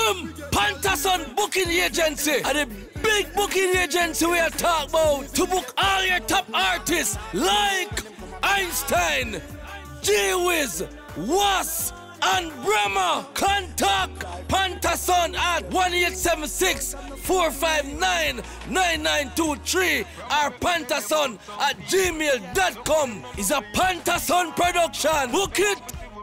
Pantason booking agency. And the big booking agency we are talking about to book all your top artists like Einstein, Whiz, Wasp, and Bramma. Contact Pantason at 1876-459-9923 or Pantason at gmail.com. It's a Pantason production. Book it